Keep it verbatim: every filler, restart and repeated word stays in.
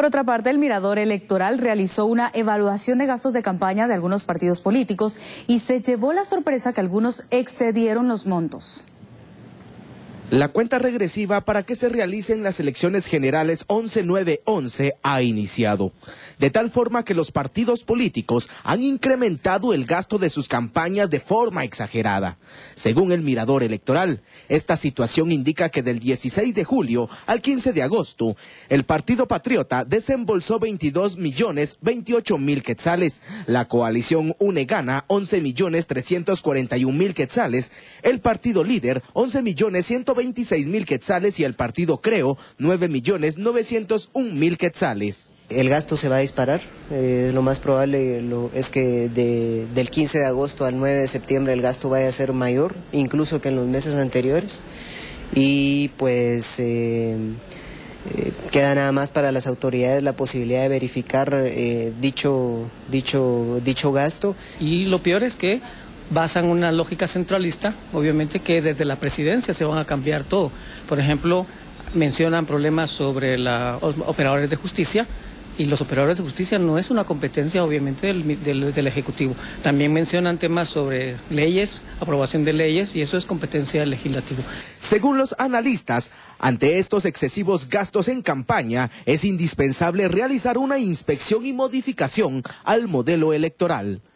Por otra parte, el Mirador Electoral realizó una evaluación de gastos de campaña de algunos partidos políticos y se llevó la sorpresa que algunos excedieron los montos. La cuenta regresiva para que se realicen las elecciones generales once nueve once ha iniciado, de tal forma que los partidos políticos han incrementado el gasto de sus campañas de forma exagerada. Según el Mirador Electoral, esta situación indica que del dieciséis de julio al quince de agosto, el Partido Patriota desembolsó veintidós millones veintiocho mil quetzales, la coalición UNE gana once millones trescientos cuarenta y un mil quetzales, el Partido Líder once millones ciento veintiséis mil quetzales y el Partido Creo nueve millones novecientos un mil quetzales. El gasto se va a disparar, eh, lo más probable lo, es que de, del quince de agosto al nueve de septiembre el gasto vaya a ser mayor, incluso que en los meses anteriores, y pues eh, eh, queda nada más para las autoridades la posibilidad de verificar eh, dicho, dicho, dicho gasto. Y lo peor es que basan una lógica centralista, obviamente que desde la presidencia se van a cambiar todo. Por ejemplo, mencionan problemas sobre los operadores de justicia, y los operadores de justicia no es una competencia obviamente del, del, del Ejecutivo. También mencionan temas sobre leyes, aprobación de leyes, y eso es competencia del Legislativo. Según los analistas, ante estos excesivos gastos en campaña, es indispensable realizar una inspección y modificación al modelo electoral.